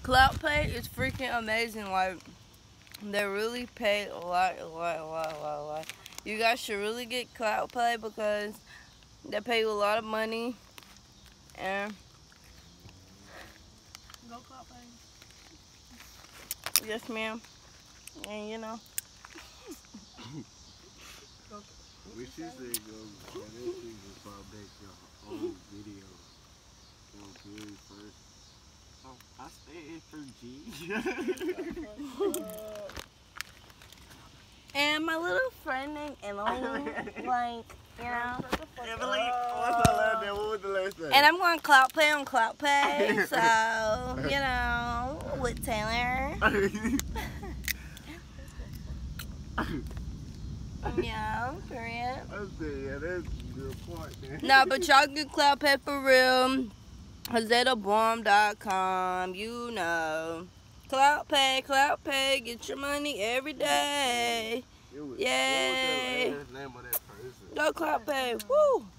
Clout Pay is freaking amazing. Like, they really pay a lot. You guys should really get Clout Pay because they pay you a lot of money. And Go Clout Pay. yes, ma'am. And you know. We should say go. Yeah, this is just brought back your old video. Very first. Oh, I stayed for G. And my little friend named Emily, like, you know. Emily, what's the last name? What was the last name? And I'm going Clout Pay on Clout Pay, so, you know, with Taylor. Yeah, period. I said, yeah, that's a good point, man. No, but y'all get Clout Pay for real. HazettaBomb.com, you know. Clout Pay, get your money every day. Yay. What was the last name of that person? Go Clout Pay, woo.